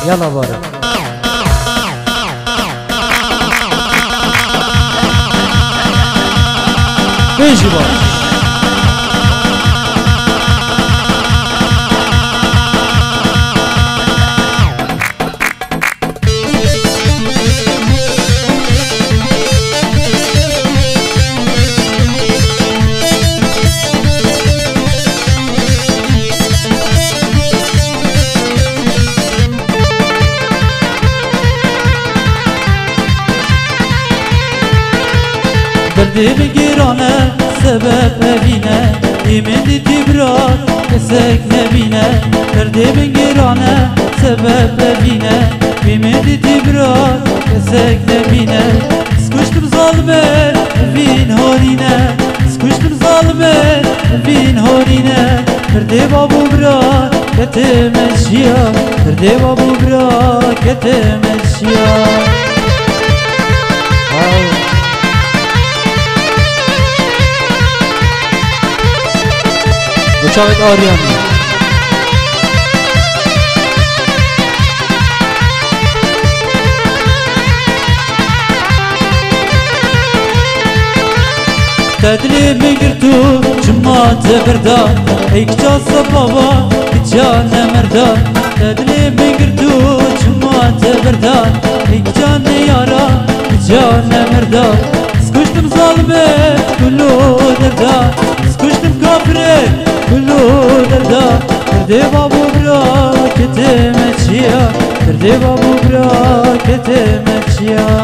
يلا بارك بيجي بارك دردی بگیرانه سبب نبینه ایمندی تبرار کسک نبینه دردی بگیرانه سبب نبینه ایمندی تبرار کسک نبینه سکشتم ظالمه وین هارینه سکشتم ظالمه وین هارینه دردی بابو برا کتمشیا دردی بابو برا کتمشیا وشاهد آریانی تدلی بگیر تو جماعت بردار ای کجاست بابا کجا نمردار تدلی بگیر تو جماعت بردار ای کجا نیارا کجا نمردار سکشتم ظالمه کلو دردار سکشتم کافره كله دردا دردي بابو برا كتمشيا دردي بابو برا كتمشيا